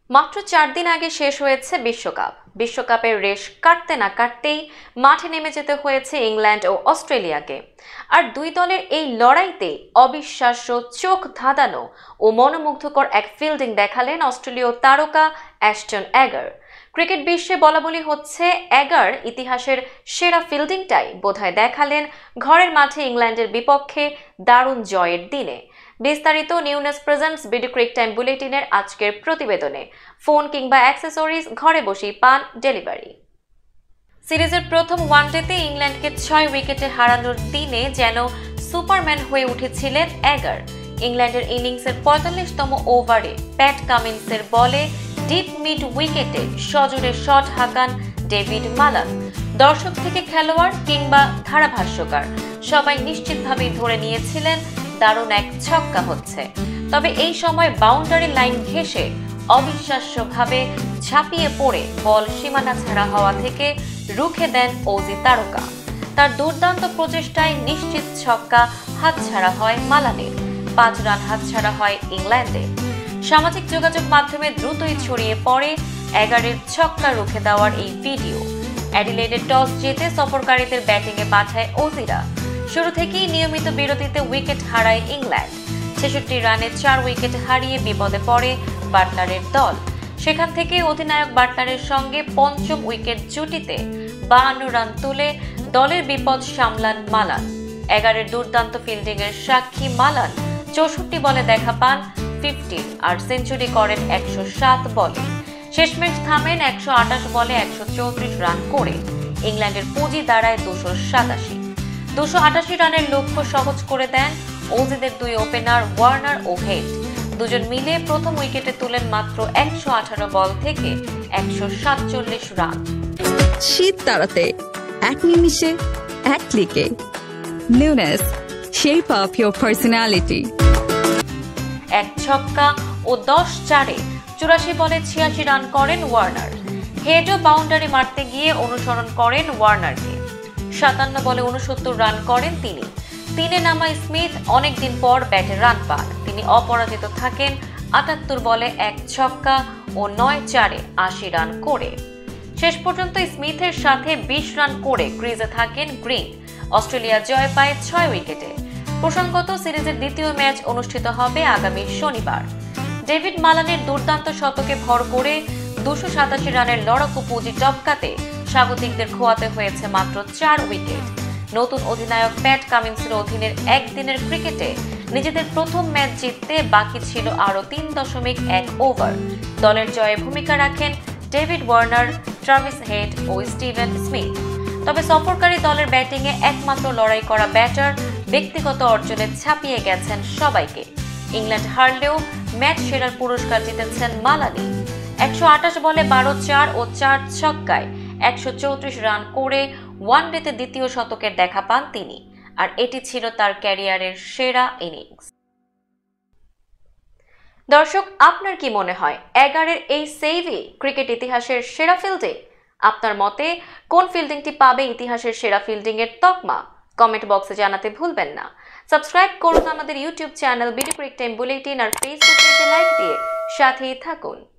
মাত্র 4 দিন আগে শেষ হয়েছে বিশ্বকাপের রেশ কাটতে না কাটতেই মাঠে নেমে যেতে হয়েছে ইংল্যান্ড ও অস্ট্রেলিয়াকে। আর দুই দলের এই লড়াইতে অবিশ্বাস্য, চোখ ধাঁধানো ও মনোমুগ্ধকর এক ফিল্ডিং দেখালেন অস্ট্রেলীয় তারকা অ্যাশটন অ্যাগার। ক্রিকেট বিশ্বে বলাবলি হচ্ছে অ্যাগার ইতিহাসের সেরা ফিল্ডিংটাই বোধহয় দেখালেন ঘরের মাঠে ইংল্যান্ডের বিপক্ষে দারুণ জয়ের দিনে। বিস্তারিত নিউজ প্রেজেন্টস BDCricTime বুলেটিনের আজকের প্রতিবেদনে। ফোন কিংবা অ্যাক্সেসরিজ ঘরে বসেই পান ডেলিভারি। সিরিজের প্রথম ওয়ানডেতে ইংল্যান্ডকে 6 উইকেটে হারানোর দিনে যেন সুপারম্যান হয়ে উঠেছিলেন অ্যাগার। ইংল্যান্ডের ইনিংসের 45তম ওভারে প্যাট কামিন্সের বলে ডিপ মিড উইকেটে সজোরে শট হাঁকান ডেভিড মালান। দর্শক থেকে খেলোয়াড় কিংবা ধারাভাষ্যকার সবাই নিশ্চিতভাবেই ধরে নিয়েছিলেন দারুণ এক ছক্কা হচ্ছে। তবে এই সময় বাউন্ডারি লাইন ঘেঁষে অবিশ্বাস্যভাবে ঝাঁপিয়ে পড়ে বল সীমানা ছাড়া হওয়া থেকে রুখে দেন অজি তারকা। তার দুর্দান্ত প্রচেষ্টায় নিশ্চিত ছক্কা হাতছাড়া হয় মালানের। 5 রান হাতছাড়া হয় ইংল্যান্ডের। সামাজিক যোগাযোগ মাধ্যমে দ্রুতই ছড়িয়ে পড়ে অ্যাগারের ছক্কা রুখে দেওয়ার এই ভিডিও। অ্যাডিলেডে টস জিতে সফরকারীদের ব্যাটিংয়ে পাঠায় অজিরা। শুরু থেকেই নিয়মিত বিরতিতে উইকেট হারায় ইংল্যান্ড। 66 রানে 4 উইকেট হারিয়ে বিপদে পড়ে বাটলারের দল। সেখান থেকে অধিনায়ক বাটলারের সঙ্গে পঞ্চম উইকেট জুটিতে 52 রান তুলে দলের বিপদ সামলান মালান। অ্যাগারের দুর্দান্ত ফিল্ডিংয়ের সাক্ষী মালান 64 বলে দেখা পান 50 আর সেঞ্চুরি করেন 107 বলে। শেষমেশ থামেন 128 বলে 134 রান করে। ইংল্যান্ডের পুঁজি দাঁড়ায় 288 রানের লক্ষ্য সহজ করে দেন অজিদের দুই ওপেনার ওয়ার্নার ও হেড। দুজন মিলে প্রথম উইকেটে তুলেন মাত্র 118 বল থেকে 147 রান। শীত তাড়াতে এক নিমিষে এক ক্লিকে newness shape up your personality. এক ছক্কা ও 10-4-এ 84 বলে 86 রান করেন ওয়ার্নার। হেডও বাউন্ডারি মারতে গিয়ে অনুসরণ করেন ওয়ার্নারকে। 57 বলে 69 রান করেন তিনি। 3-এ নামা স্মিথ অনেকদিন পর ব্যাটে রান পান। তিনি অপরাজিত থাকেন 78 বলে 1 ছক্কা ও 9-4-এ 80 রান করে। শেষ পর্যন্ত স্মিথের সাথে 20 রান করে ক্রিজে থাকেন গ্রিন। অস্ট্রেলিয়া জয় পায় 6 উইকেটে। প্রসঙ্গত, সিরিজের দ্বিতীয় ম্যাচ অনুষ্ঠিত হবে আগামী শনিবার। ডেভিড মালানের দুর্দান্ত শতকে ভর করে 287 রানের লড়াকু পুঁজি টপকাতে স্বাগতিকদের খোয়াতে হয়েছে মাত্র 4 উইকেট। নতুন অধিনায়ক প্যাট কামিন্সের অধীনের একদিনের ক্রিকেটে নিজেদের প্রথম ম্যাচ জিততে বাকি ছিল আরও 3.1 ওভার। দলের জয়ে ভূমিকা রাখেন ডেভিড ওয়ার্নার, ট্রাভিস হেড ও স্টিভেন স্মিথ। তবে সফরকারী দলের ব্যাটিংয়ে একমাত্র লড়াই করা ব্যাটার ব্যক্তিগত অর্জনে ছাপিয়ে গেছেন সবাইকে। ইংল্যান্ড হারলেও ম্যাচ সেরার পুরস্কার জিতেছেন মালানি। 128 বলে 12-4 ও 4 ছক্কায় 134 রান করে ওয়ানডেতে দ্বিতীয় শতকের দেখা পান তিনি। আর এটি ছিল তার ক্যারিয়ারের সেরা ইনিংস। দর্শক, আপনার কি মনে হয় অ্যাগারের এই সেভই ক্রিকেট ইতিহাসের সেরা ফিল্ডিং? আপনার মতে কোন ফিল্ডিংটি পাবে ইতিহাসের সেরা ফিল্ডিং এর তকমা? কমেন্ট বক্সে জানাতে ভুলবেন না। সাবস্ক্রাইব করুন আমাদের ইউটিউব চ্যানেল BDCricTime বুলেটিন আর ফেসবুক পেজে লাইক দিয়ে সাথেই থাকুন।